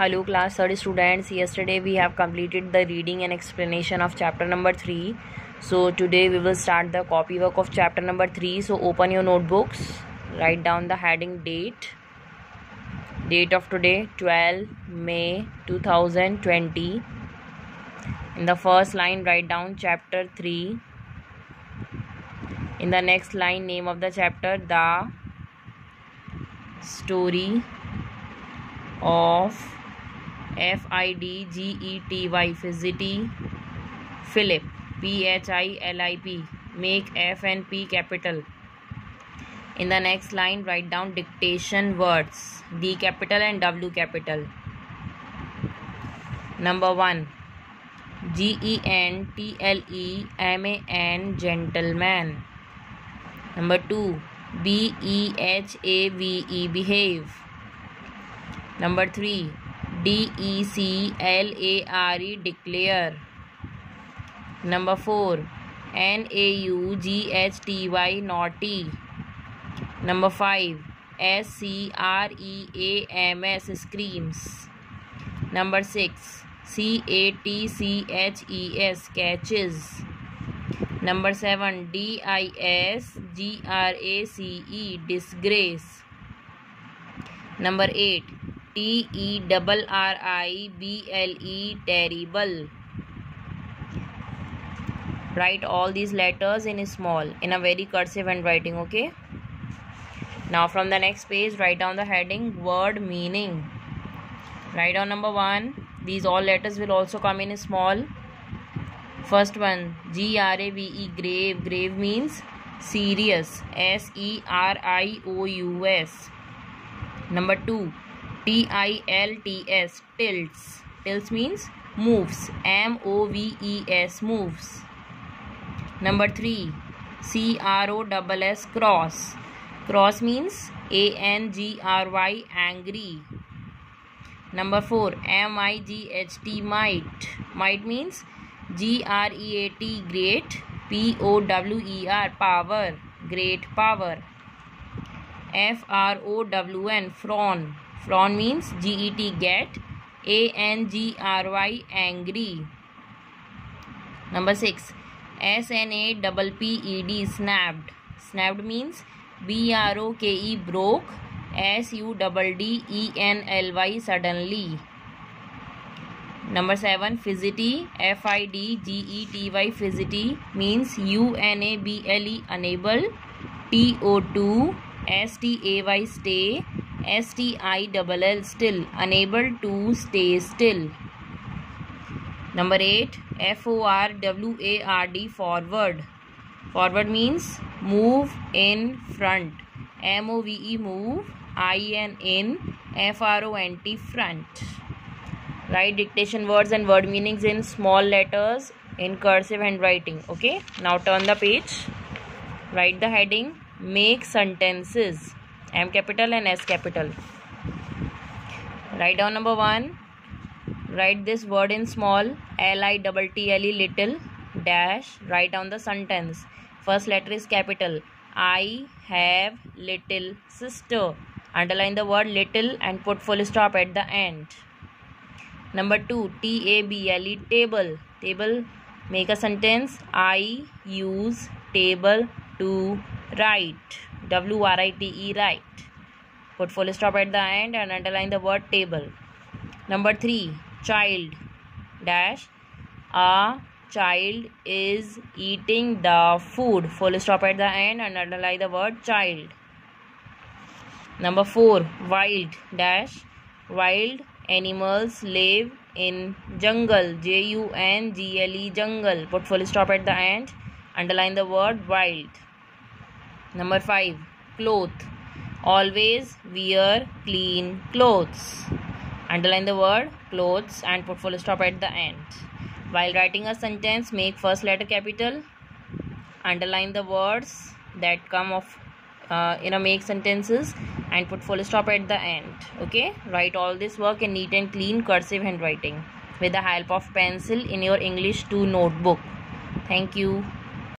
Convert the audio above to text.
Hello class 30 students. Yesterday we have completed the reading and explanation of chapter number 3. So today we will start the copy work of chapter number 3. So open your notebooks. Write down the heading date. Date of today 12 May 2020. In the first line write down chapter 3. In the next line name of the chapter, The Story of Fidgety Fidgety Philip Philip. Make F and P capital. In the next line write down dictation words, D capital and W capital. Number 1, GENTLEMAN gentleman. Number 2, BEHAVE behave. Number 3, DECLARE declare. Number 4, NAUGHTY naughty. Number 5, SCREAMS screams. Number 6, CATCHES catches. Number 7, DISGRACE disgrace. Number 8, TERRIBLE terrible. Write all these letters in small, in a very cursive handwriting, okay? Now from the next page write down the heading word meaning. Write down number 1. These all letters will also come in small. First one, GRAVE grave. Grave means serious. SERIOUS. Number 2, TILTS tilts. Tilts means moves. MOVES moves. Number 3, CROSS cross. Cross means ANGRY angry. Number 4, MIGHT might. Might means GREAT great. POWER power. Great power. FROWN frown. Frown means GET get. ANGRY angry. Number 6, SNAPPED snapped. Snapped means BROKE broke. SUDDENLY suddenly. Number 7, fidgety. FIDGETY fidgety means UNABLE unable. TO2 STAY stay. STILL still unable to stay still. Number 8, FORWARD forward. Forward means move in front. MOVE move. in FRONT front. Write dictation words and word meanings in small letters in cursive handwriting. Okay, now turn the page. Write the heading make sentences, M capital and S capital. Write down number 1. Write this word in small, LITTLE little dash. Write down the sentence. First letter is capital. I have little sister. Underline the word little and put full stop at the end. Number 2, TABLE table. Table, make a sentence. I use table to write. WRITE write. Put full stop at the end and underline the word table. Number 3, child dash. A child is eating the food. Full stop at the end and underline the word child. Number 4, wild dash. Wild animals live in jungle. JUNGLE jungle. Put full stop at the end. Underline the word wild. Number 5, cloth. Always wear clean clothes. Underline the word clothes and put full stop at the end. While writing a sentence, make first letter capital. Underline the words that come of make sentences and put full stop at the end. Okay, write all this work in neat and clean cursive handwriting with the help of pencil in your English 2 notebook. Thank you.